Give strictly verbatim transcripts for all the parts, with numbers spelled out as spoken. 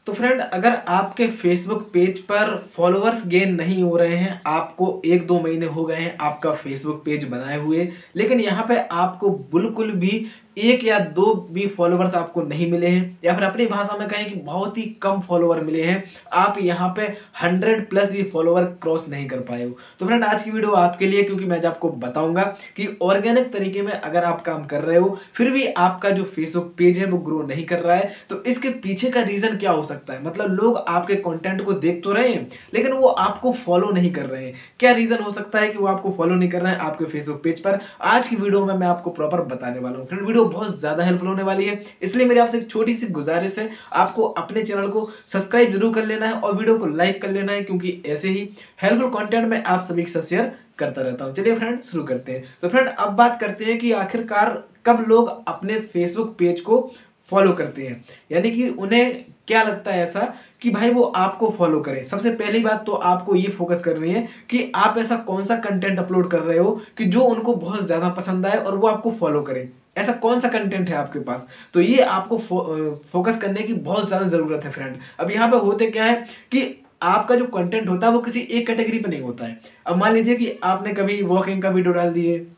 तो फ्रेंड, अगर आपके फेसबुक पेज पर फॉलोअर्स गेन नहीं हो रहे हैं, आपको एक दो महीने हो गए हैं आपका फेसबुक पेज बनाए हुए, लेकिन यहाँ पे आपको बिल्कुल भी एक या दो भी फॉलोअर्स आपको नहीं मिले हैं, या फिर अपनी भाषा में कहें कि बहुत ही कम फॉलोअर मिले हैं, आप यहाँ पे हंड्रेड प्लस भी फॉलोअर क्रॉस नहीं कर पाए हो, तो फ्रेंड आज की वीडियो आपके लिए, क्योंकि मैं आपको बताऊंगा कि ऑर्गेनिक तरीके में अगर आप काम कर रहे हो फिर भी आपका जो फेसबुक पेज है वो ग्रो नहीं कर रहा है, तो इसके पीछे का रीजन क्या हो सकता है। मतलब लोग आपके कंटेंट को देख तो रहे हैं लेकिन वो आपको फॉलो नहीं कर रहे हैं। क्या रीजन हो सकता है कि वो आपको फॉलो नहीं कर रहे हैं आपके फेसबुक पेज पर, आज की वीडियो में मैं आपको प्रॉपर बताने वाला हूं। फ्रेंड वीडियो बहुत ज्यादा हेल्पफुल होने वाली है, इसलिए मेरी आपसे एक छोटी सी गुजारिश है, आपको अपने चैनल को सब्सक्राइब जरूर कर लेना है और वीडियो को लाइक कर लेना है, क्योंकि ऐसे ही हेल्पफुल कंटेंट मैं आप सभी के साथ शेयर करता रहता हूं। चलिए फ्रेंड शुरू करते हैं। तो फ्रेंड अब बात करते हैं कि आखिरकार कब लोग अपने फेसबुक पेज को फॉलो करते हैं, यानी कि उन्हें क्या लगता है ऐसा कि भाई वो आपको फॉलो करें। सबसे पहली बात तो आपको ये फोकस करनी है कि आप ऐसा कौन सा कंटेंट अपलोड कर रहे हो कि जो उनको बहुत ज्यादा पसंद आए और वो आपको फॉलो करें। ऐसा कौन सा कंटेंट है आपके पास, तो ये आपको फो, फोकस करने की बहुत ज्यादा जरूरत है फ्रेंड। अब यहाँ पे होते क्या है कि आपका जो कंटेंट होता है वो किसी एक कैटेगरी पे नहीं होता है। अब मान लीजिए कि आपने कभी वॉकिंग का वीडियो डाल दिए,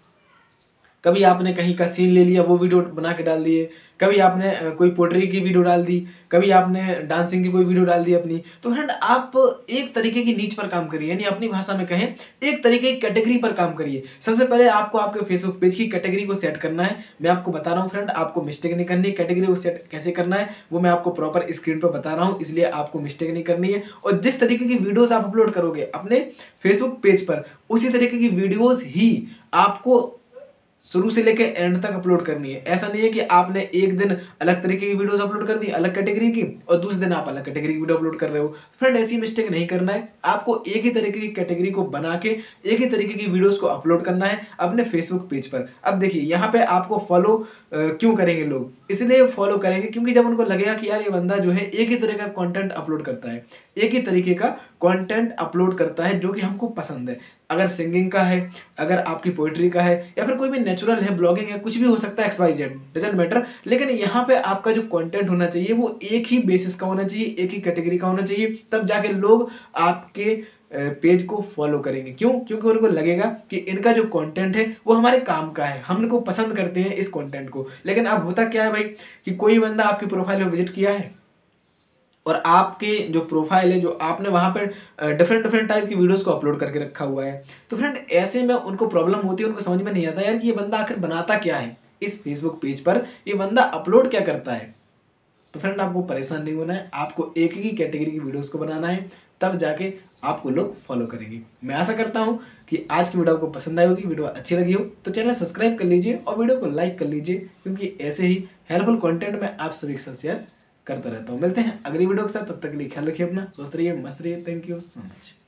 कभी आपने कहीं का सीन ले लिया वो वीडियो बना के डाल दिए, कभी आपने कोई पोट्री की वीडियो डाल दी, कभी आपने डांसिंग की कोई वीडियो डाल दी अपनी। तो फ्रेंड आप एक तरीके की नीच पर काम करिए, यानी अपनी भाषा में कहें एक तरीके की कैटेगरी पर काम करिए। सबसे पहले आपको आपके फेसबुक पेज की कैटेगरी को सेट करना है। मैं आपको बता रहा हूँ फ्रेंड, आपको मिस्टेक नहीं करनी। कैटेगरी को सेट कैसे करना है वो मैं आपको प्रॉपर स्क्रीन पर बता रहा हूँ, इसलिए आपको मिस्टेक नहीं करनी है। और जिस तरीके की वीडियोज आप अपलोड करोगे अपने फेसबुक पेज पर, उसी तरीके की वीडियोज ही आपको शुरू से लेकर एंड तक अपलोड करनी है। ऐसा नहीं है कि आपने एक दिन अलग तरीके की वीडियोस अपलोड कर दी अलग कैटेगरी की और दूसरे दिन आप अलग कैटेगरी की वीडियो अपलोड कर रहे हो। फ्रेंड ऐसी मिस्टेक नहीं करना है, आपको एक ही तरीके की कैटेगरी को बना के एक ही तरीके की वीडियोस को अपलोड करना है अपने फेसबुक पेज पर। अब देखिए यहाँ पे आपको फॉलो क्यों करेंगे लोग, इसलिए फॉलो करेंगे क्योंकि जब उनको लगेगा कि यार ये बंदा जो है एक ही तरह का कंटेंट अपलोड करता है, एक ही तरीके का कंटेंट अपलोड करता है जो कि हमको पसंद है। अगर सिंगिंग का है, अगर आपकी पोइट्री का है, या फिर कोई भी नेचुरल है, ब्लॉगिंग है, कुछ भी हो सकता है, X Y Z doesn't matter, लेकिन यहाँ पे आपका जो कंटेंट होना चाहिए वो एक ही बेसिस का होना चाहिए, एक ही कैटेगरी का होना चाहिए, तब जाके लोग आपके पेज को फॉलो करेंगे। क्यों? क्योंकि उनको लगेगा कि इनका जो कंटेंट है वो हमारे काम का है, हम इनको पसंद करते हैं इस कंटेंट को। लेकिन अब होता क्या है भाई कि कोई बंदा आपकी प्रोफाइल पर विजिट किया है और आपके जो प्रोफाइल है, जो आपने वहाँ पर डिफरेंट डिफरेंट टाइप की वीडियोस को अपलोड करके रखा हुआ है, तो फ्रेंड ऐसे में उनको प्रॉब्लम होती है, उनको समझ में नहीं आता यार कि ये बंदा आखिर बनाता क्या है इस फेसबुक पेज पर, ये बंदा अपलोड क्या करता है। तो फ्रेंड आपको परेशान नहीं होना है, आपको एक ही कैटेगरी की वीडियोस को बनाना है, तब जाके आपको लोग फॉलो करेंगे। मैं आशा करता हूँ कि आज की वीडियो आपको पसंद आई होगी, वीडियो अच्छी लगी हो तो चैनल सब्सक्राइब कर लीजिए और वीडियो को लाइक कर लीजिए, क्योंकि ऐसे ही हेल्पफुल कंटेंट मैं आप सभी के साथ शेयर करता रहता हूँ। मिलते हैं अगली वीडियो के साथ, तब तक के लिए ख्याल रखिए अपना, स्वस्थ रहिए, मस्त रहिए। Thank you so much.